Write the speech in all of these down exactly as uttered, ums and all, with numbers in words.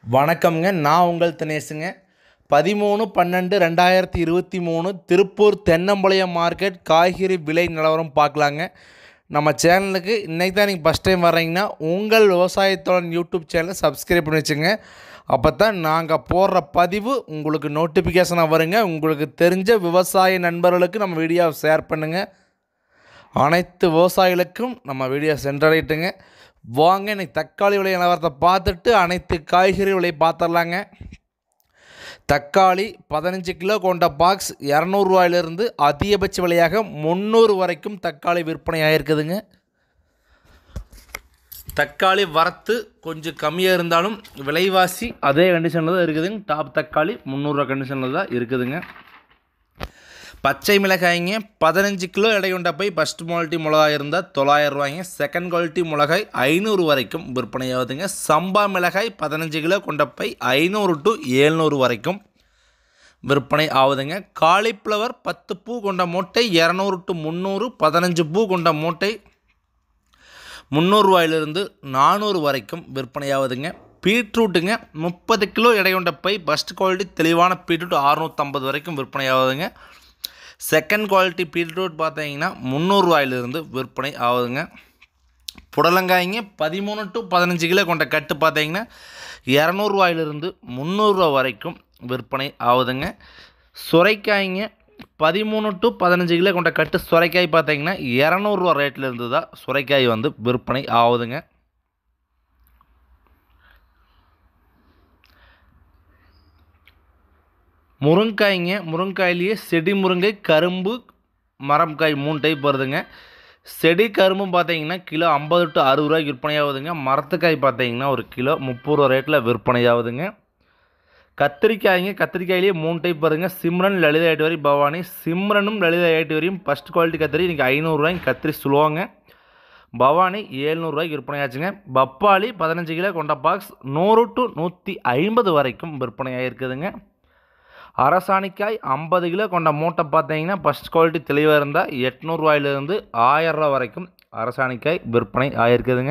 வணக்கம்ங்க. நான் உங்கள் தினேஷுங்க. பதிமூணு பன்னெண்டு ரெண்டாயிரத்தி இருபத்தி மூணு திருப்பூர் தென்னம்பாளையம் மார்க்கெட் காய்கறி விலை நிலவரம் பார்க்கலாங்க. நம்ம சேனலுக்கு இன்றைக்கி தான் நீங்கள் ஃபஸ்ட் டைம் வர்றீங்கன்னா உங்கள் விவசாயத்தோட யூடியூப் சேனலை சப்ஸ்கிரைப் பண்ணி வச்சுங்க. அப்போ தான் நாங்கள் போடுற பதிவு உங்களுக்கு நோட்டிஃபிகேஷனாக வருங்க. உங்களுக்கு தெரிஞ்ச விவசாய நண்பர்களுக்கு நம்ம வீடியோவை ஷேர் பண்ணுங்கள். அனைத்து விவசாயிகளுக்கும் நம்ம வீடியோ சென்றடைட்டுங்க. வாங்க இன்றைக்கி தக்காளி விலை நிலவரத்தை பார்த்துட்டு அனைத்து காய்கறி விலை பார்த்துடலாங்க. தக்காளி பதினஞ்சு கிலோ கொண்ட பாக்ஸ் இரநூறுவாயிலிருந்து அதிகபட்ச விலையாக முந்நூறு வரைக்கும் தக்காளி விற்பனை ஆகிருக்குதுங்க. தக்காளி வரத்து கொஞ்சம் கம்மியாக இருந்தாலும் விலைவாசி அதே கண்டிஷனில் தான் இருக்குதுங்க. டாப் தக்காளி முந்நூறுரூவா கண்டிஷனில் தான் இருக்குதுங்க. பச்சை மிளகாய்ங்க பதினஞ்சு கிலோ எடை கொண்ட போய் ஃபஸ்ட் குவாலிட்டி மிளகாய் இருந்தால் தொள்ளாயிரம் ரூபாய்ங்க. செகண்ட் குவாலிட்டி மிளகாய் ஐநூறு வரைக்கும் விற்பனை ஆகுதுங்க. சம்பா மிளகாய் பதினஞ்சு கிலோ கொண்ட பை ஐநூறு டு ஏழ்நூறு வரைக்கும் விற்பனை ஆகுதுங்க. காலிஃப்ளவர் பத்து பூ கொண்ட மூட்டை இரநூறு டு முந்நூறு, பதினஞ்சு பூ கொண்ட மூட்டை முந்நூறுரூவாயிலிருந்து நானூறு வரைக்கும் விற்பனை ஆகுதுங்க. பீட்ரூட்டுங்க முப்பது கிலோ எடை கொண்ட பை ஃபஸ்ட் குவாலிட்டி தெளிவான பீட்ரூட் அறுநூற்றம்பது வரைக்கும் விற்பனை ஆகுதுங்க. செகண்ட் குவாலிட்டி பீட்ரூட் பார்த்தீங்கன்னா முந்நூறுரூவாயிலிருந்து விற்பனை ஆகுதுங்க. புடலங்காய்ங்க பதிமூணு டு பதினஞ்சு கிலோ கொண்ட கட்டு பார்த்தீங்கன்னா இரநூறுவாயிலிருந்து முந்நூறுரூவா வரைக்கும் விற்பனை ஆகுதுங்க. சுரைக்காய்ங்க பதிமூணு டு பதினஞ்சு கிலோ கொண்ட கட்டு சுரைக்காய் பார்த்தீங்கன்னா இரநூறுவா ரேட்டில் இருந்து தான் சுரைக்காய் வந்து விற்பனை ஆகுதுங்க. முருங்காய்ங்க முருங்காயிலேயே செடி முருங்கை கரும்பு மரம்காய் மூணு டைப் வருதுங்க. செடி கரும்பு பார்த்தீங்கன்னா கிலோ ஐம்பது டு அறுபது ரூபாய்க்கு விற்பனை ஆகுதுங்க. மரத்துக்காய் பார்த்தீங்கன்னா ஒரு கிலோ முப்பது ரூபா ரேட்டில் விற்பனை ஆகுதுங்க. கத்திரிக்காய்ங்க கத்திரிக்காயிலேயே மூணு டைப் வருதுங்க. சிம்ரன் லலிதா ஏட்டுவரி பவானி. சிம்ரனும் லலிதா ஏட்டுவரியும் ஃபஸ்ட் குவாலிட்டி கத்திரி இன்றைக்கி ஐநூறுரூவாய்க்கு கத்திரி சொல்லுவாங்க. பவானி ஏழ்நூறுரூவாய்க்கு விற்பனை ஆச்சுங்க. பப்பாளி பதினஞ்சு கிலோ கொண்ட பாக்ஸ் நூறு டு நூற்றி ஐம்பது வரைக்கும் விற்பனை ஆகிருக்குதுங்க. அரசாணிக்காய் ஐம்பது கிலோ கொண்ட மூட்டை பார்த்தீங்கன்னா ஃபஸ்ட் குவாலிட்டி தெளிவாக இருந்தால் எட்நூறுவாயிலிருந்து ஆயிரரூவா வரைக்கும் அரசாணிக்காய் விற்பனை ஆகிருக்குதுங்க.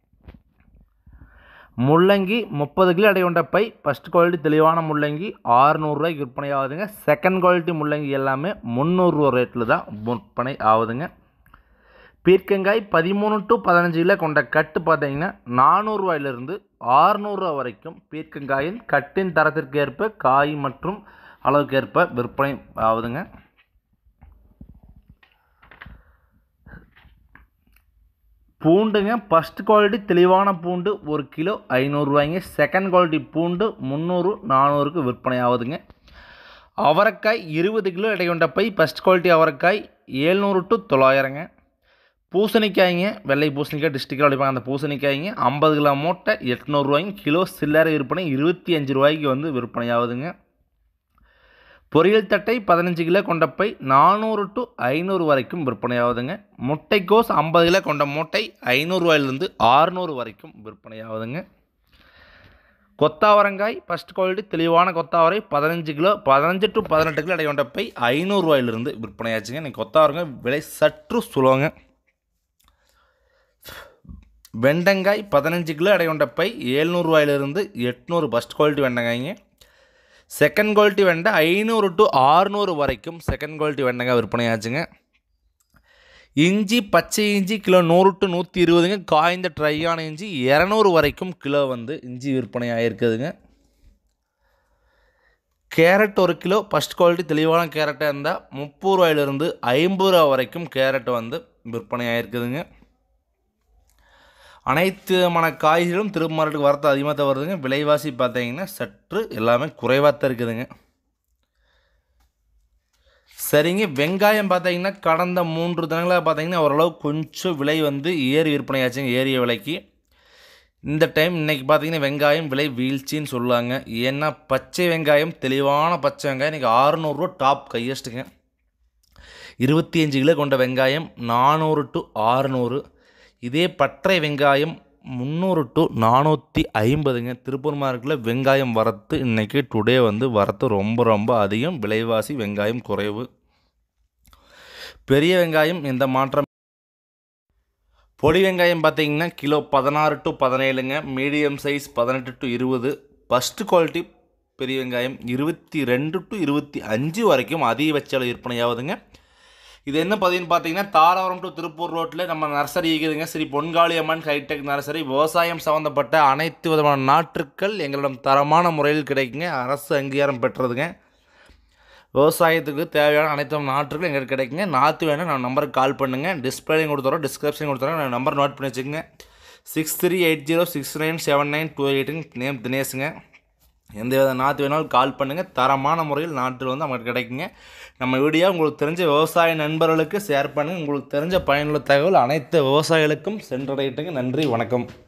முள்ளங்கி முப்பது கிலோ எடை கொண்ட பை ஃபஸ்ட் குவாலிட்டி தெளிவான முள்ளங்கி ஆறுநூறுரூவாய்க்கு விற்பனை ஆகுதுங்க. செகண்ட் குவாலிட்டி முள்ளங்கி எல்லாமே முந்நூறுரூவா ரேட்டில் தான் விற்பனை ஆகுதுங்க. பீர்க்கங்காய் பதிமூணு டு பதினஞ்சு கிலோ கொண்ட கட்டு பார்த்தீங்கன்னா நானூறுரூவாயிலிருந்து ஆறுநூறுரூவா வரைக்கும் பீர்க்கங்காயின் கட்டின் தரத்திற்கு ஏற்ப காய் மற்றும் அளவுக்கு ஏற்ப விற்பனை ஆகுதுங்க. பூண்டுங்க ஃபஸ்ட் குவாலிட்டி தெளிவான பூண்டு ஒரு கிலோ ஐநூறுரூவாய்ங்க. செகண்ட் குவாலிட்டி பூண்டு முந்நூறு நானூறுக்கு விற்பனை ஆகுதுங்க. அவரைக்காய் இருபது கிலோ எடை கொண்ட பை ஃபஸ்ட் குவாலிட்டி அவரைக்காய் ஏழ்நூறு டு தொள்ளாயிரங்க. பூசணிக்காய்ங்க வெள்ளை பூசணிக்காய் டிஸ்ட்ரிக்டில் அடிப்பாங்க. அந்த பூசணிக்காய்ங்க ஐம்பது கிலோ மூட்டை எட்நூறுரூவாய்ங்க. கிலோ சில்லறை விற்பனை இருபத்தி அஞ்சு ரூபாய்க்கு வந்து விற்பனை ஆகுதுங்க. பொரியல் தட்டை பதினஞ்சு கிலோ கொண்ட பை நானூறு டு ஐநூறு வரைக்கும் விற்பனை ஆகுதுங்க. முட்டைக்கோஸ் ஐம்பது கிலோ கொண்ட மூட்டை ஐநூறுரூவாயிலிருந்து ஆறுநூறு வரைக்கும் விற்பனை ஆகுதுங்க. கொத்தாவரங்காய் ஃபஸ்ட் குவாலிட்டி தெளிவான கொத்தாவரை பதினஞ்சு கிலோ பதினஞ்சு டு பதினெட்டு கிலோ எடை கொண்ட பை ஐநூறுரூவாயிலிருந்து விற்பனை ஆச்சுங்க. இன்றைக்கி கொத்தாவரங்காய் விலை சற்று சுலோங்க. வெண்டங்காய் பதினஞ்சு கிலோ எடை கொண்ட பை ஏழ்நூறுவாயிலிருந்து எட்நூறு ஃபஸ்ட் குவாலிட்டி வெண்டங்காய்ங்க. செகண்ட் குவாலிட்டி வெண்டை ஐநூறு டு ஆறுநூறு வரைக்கும் செகண்ட் குவாலிட்டி வெண்டங்காய் விற்பனை ஆச்சுங்க. இஞ்சி பச்சை இஞ்சி கிலோ நூறு டு நூற்றி இருபதுங்க. காய்ந்த ட்ரையான இஞ்சி இரநூறு வரைக்கும் கிலோ வந்து இஞ்சி விற்பனை ஆகிருக்குதுங்க. கேரட் ஒரு கிலோ ஃபஸ்ட் குவாலிட்டி தெளிவான கேரட்டாக இருந்தால் முப்பது ரூபாயிலிருந்து ஐம்பது ரூபா வரைக்கும் கேரட் வந்து விற்பனை ஆகிருக்குதுங்க. அனைத்து விதமான காய்களும் திரும்ப மார்க்கெட்டுக்கு வரத்து அதிகமாக தான் வருதுங்க. விலைவாசி பார்த்தீங்கன்னா சற்று எல்லாமே குறைவாக தான் இருக்குதுங்க. சரிங்க, வெங்காயம் பார்த்தீங்கன்னா கடந்த மூன்று தினங்களாக பார்த்தீங்கன்னா ஓரளவு கொஞ்சம் விலை வந்து ஏறி விற்பனை ஆச்சுங்க. ஏறிய விலைக்கு இந்த டைம் இன்றைக்கி பார்த்தீங்கன்னா வெங்காயம் விலை வீழ்ச்சின்னு சொல்லுவாங்க. ஏன்னா பச்சை வெங்காயம் தெளிவான பச்சை வெங்காயம் இன்றைக்கி ஆறுநூறுரூவா டாப் கையஸ்ட்டுங்க. இருபத்தி அஞ்சு கிலோ கொண்ட வெங்காயம் நானூறு டு ஆறுநூறு. இதே பற்றை வெங்காயம் முந்நூறு டு நானூற்றி ஐம்பதுங்க. திருப்பூர் மார்க்கெட்டில் வெங்காயம் வரத்து இன்றைக்கி டுடே வந்து வரத்து ரொம்ப ரொம்ப அதிகம். விலைவாசி வெங்காயம் குறைவு. பெரிய வெங்காயம் எந்த மாற்றம் பொடி வெங்காயம் பார்த்தீங்கன்னா கிலோ பதினாறு டு பதினேழுங்க. மீடியம் சைஸ் பதினெட்டு டு இருபது. ஃபஸ்ட்டு குவாலிட்டி பெரிய வெங்காயம் இருபத்தி ரெண்டு டு இருபத்தி அஞ்சு வரைக்கும் அதிகபட்ச அளவு விற்பனையாகுதுங்க. இது என்ன பதிவுன்னு பார்த்தீங்கன்னா, தாராபுரம் டு திருப்பூர் ரோட்டில் நம்ம நர்சரி இருக்குதுங்க. Sri Ponkali Amman hi tech nursery. விவசாயம் சம்மந்தப்பட்ட அனைத்து விதமான நாற்றுக்கள் எங்களிடம் தரமான முறையில் கிடைக்குங்க. அரசு அங்கீகாரம் பெற்றதுங்க. விவசாயத்துக்கு தேவையான அனைத்து நாற்றுகள் எங்களுக்கு கிடைக்குங்க. நாற்று வேணும் நான் நம்பருக்கு கால் பண்ணுங்கள். டிஸ்பிளேலையும் கொடுத்துறோம், டிஸ்கிரிப்ஷன் கொடுத்துறோம். நான் நம்பர் நோட் பண்ணி வச்சுக்கோங்க. Six three eight zero six nine seven nine two எயிட்டுங்க. நேம் தினேஷுங்க. எந்த வித நாற்று வேணாலும் கால் பண்ணுங்கள். தரமான முறையில் நாற்று வந்து நமக்கு கிடைக்குங்க. நம்ம வீடியோ உங்களுக்கு தெரிஞ்ச விவசாய நண்பர்களுக்கு ஷேர் பண்ணுங்கள். உங்களுக்கு தெரிஞ்ச பயனுள்ள தகவல் அனைத்து விவசாயிகளுக்கும் சென்றடையட்டுங்க. நன்றி, வணக்கம்.